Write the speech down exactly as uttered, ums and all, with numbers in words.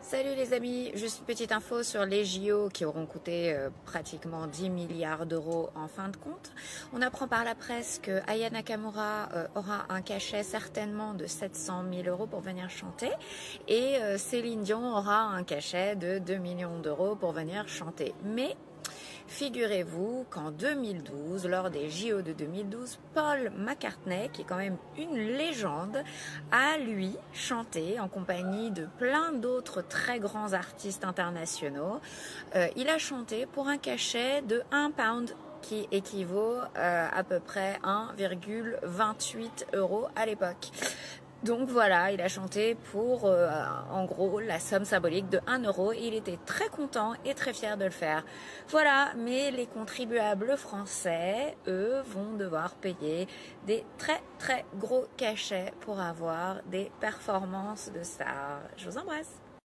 Salut les amis, juste une petite info sur les J O qui auront coûté euh, pratiquement dix milliards d'euros en fin de compte. On apprend par la presse que Aya Nakamura euh, aura un cachet certainement de sept cent mille euros pour venir chanter et euh, Céline Dion aura un cachet de deux millions d'euros pour venir chanter. Mais figurez-vous qu'en deux mille douze, lors des J O de deux mille douze, Paul McCartney, qui est quand même une légende, a lui chanté en compagnie de plein d'autres très grands artistes internationaux. Euh, il a chanté pour un cachet de un pound qui équivaut euh, à peu près un virgule vingt-huit euros à l'époque. Donc voilà, il a chanté pour, euh, en gros, la somme symbolique de un euro. Il était très content et très fier de le faire. Voilà, mais les contribuables français, eux, vont devoir payer des très très gros cachets pour avoir des performances de stars. Je vous embrasse.